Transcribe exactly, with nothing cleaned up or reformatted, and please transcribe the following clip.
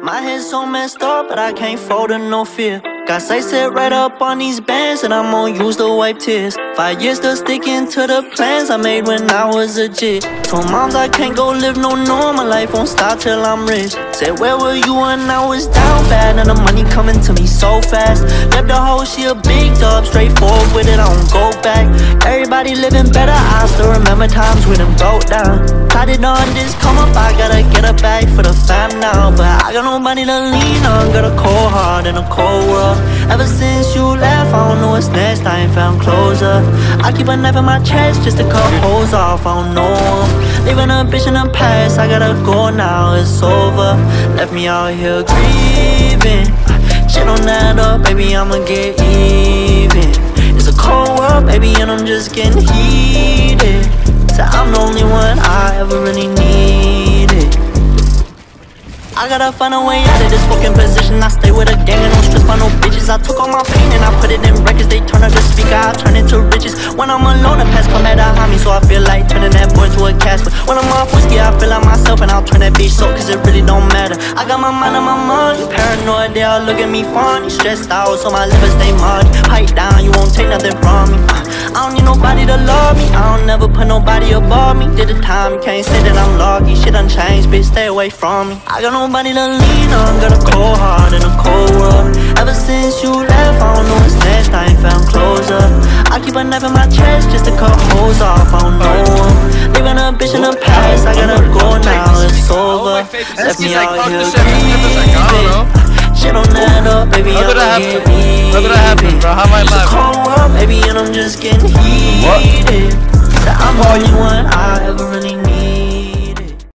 My head's so messed up, but I can't fold to no fear. Got sight set right up on these bands, and I'm gon' use to wipe tears. Five years still sticking to the plans I made when I was a jit. Told moms I can't go live no normal life, won't stop till I'm rich. Said where were you when I was down bad, and the money coming to me so fast. Left the hoe, she a big dub, straightforward with it, I don't go back. Everybody living better, I still remember times we done broke down. Tried it on this come up, I gotta get a bag for the fam now. But I got nobody to lean on, got a cold heart in a cold world. Ever since you left, I don't know what's next, I ain't found closure. I keep a knife in my chest just to cut holes off, I don't know them. Leaving a bitch in the past, I gotta go now, it's over. Left me out here grieving. Shit don't add up, baby, I'ma get even. It's a cold world, baby, and I'm just getting heated. So I'm the only one I ever really needed. I gotta find a way out of this fucking position. I stay with a gang and don't stress by no bitches. I took all my pain and I put it in records. They turn up the speaker, I turn it to riches. When I'm alone, the past come at a homie, so I feel like turning that boy to a casket. When I'm off whiskey, I feel like myself and I'll turn that bitch so, cause it really don't matter. I got my mind on my money, paranoid, they all look at me funny. Stressed out, so my liver stay muddy. Pipe down, you won't take nothing from me. uh, I don't need nobody to love me, I don't never put nobody above me. Did the time, you can't say that I'm lucky. Shit done changed, bitch, stay away from me. I got nobody to lean on, got a cold heart in a cold world. Ever since you left, I don't know what's next, I ain't found closure. I keep a knife in my chest just to cut holes off, I don't know them. Leaving a bitch in the past, I gotta go now, it's over. Left me out here grieving. Shit don't add up, baby, I'm get even. Look what happened, bro, how am I It's a live? cold world, baby, and I'm just getting heated. So I'm the only one I ever really need.